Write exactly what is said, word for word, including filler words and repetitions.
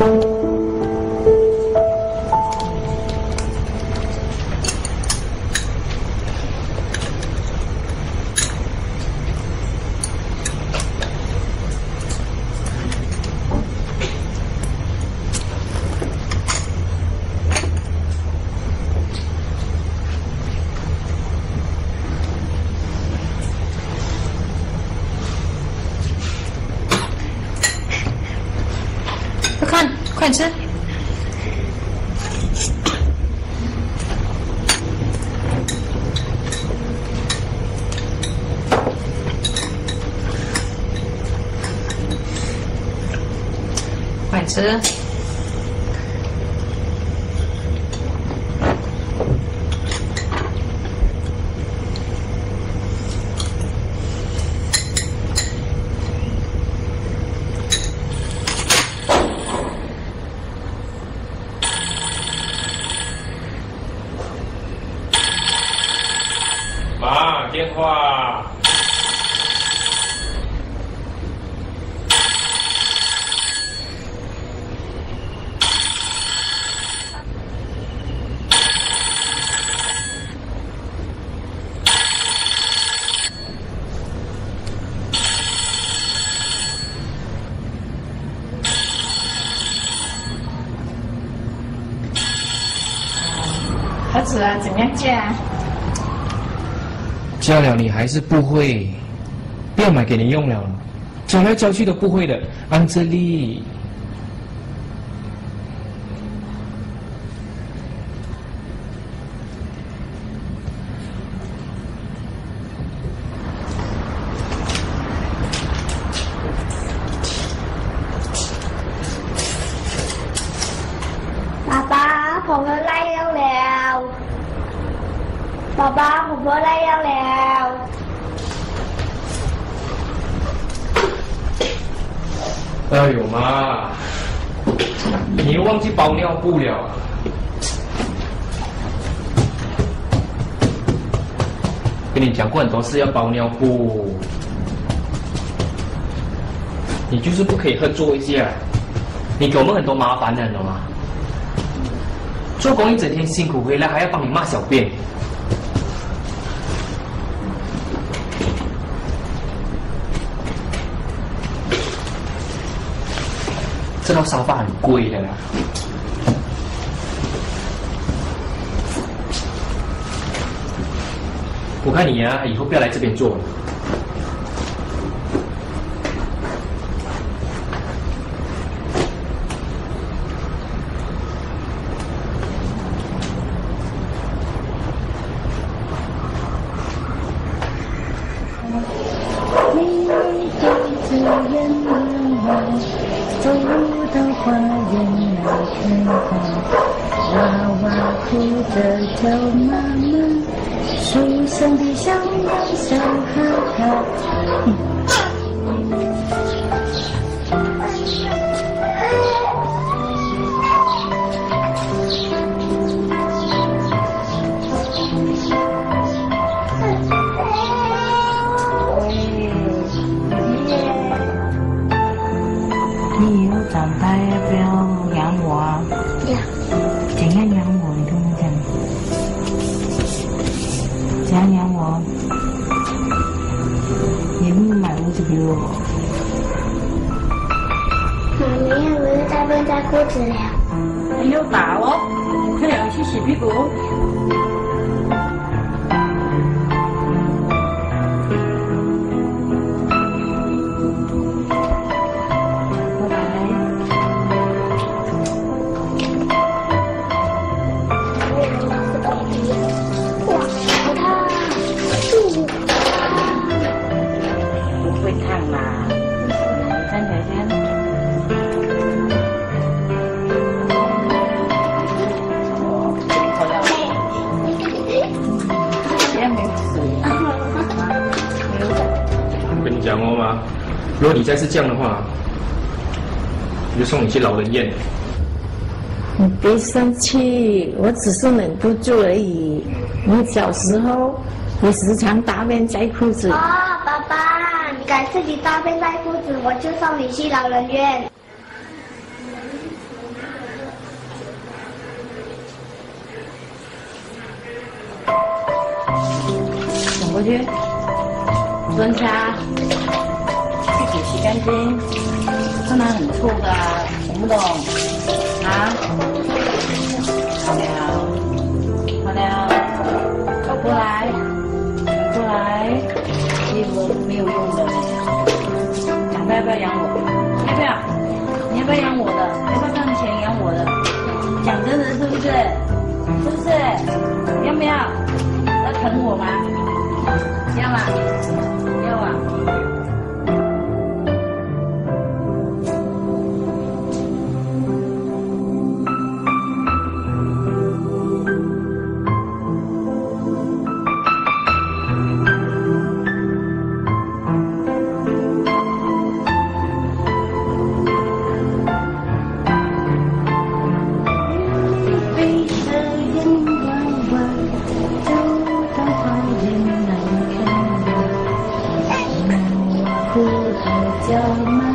快吃！快吃！ 妈，电话。 儿子啊，怎么样嫁？ 教了你还是不会，不要买给你用了，教来教去都不会的，安哲丽。 爸爸，婆婆来了，爸爸，婆婆来了。 哎呦妈，你又忘记包尿布了。跟你讲过很多次要包尿布，你就是不可以合作一下，你给我们很多麻烦的，你懂吗？做工一整天辛苦回来还要帮你骂小便。这套沙发很贵的啦。我看你呀、啊，以后不要来这边做了。 你就这样我走到花园那看看，娃娃哭着叫妈妈，树上的小鸟笑哈哈。你以后长大要不要养我啊？ 要。 怎样养我？你跟我讲。怎样养我？你有没有买屋子给我？ 妈咪，我又大便在裤子了。 你又打哦！快点去洗屁股。 讲哦妈，如果你再是这样的话，我就送你去老人院。 你别生气，我只是忍不住而已。你小时候，你时常大便在裤子。 哦，爸爸，你改自己大便在裤子，我就送你去老人院。 过去，蹲下，屁股洗干净，看它很臭的，懂不懂？啊？好了，好了，走过来，走过来，这个没有用的，想要不要养我？要不要？你要不要养我的？要不要赚钱养我的？讲真的是不是？是不是？要不要？要疼我吗？要吗？要啊。叫妈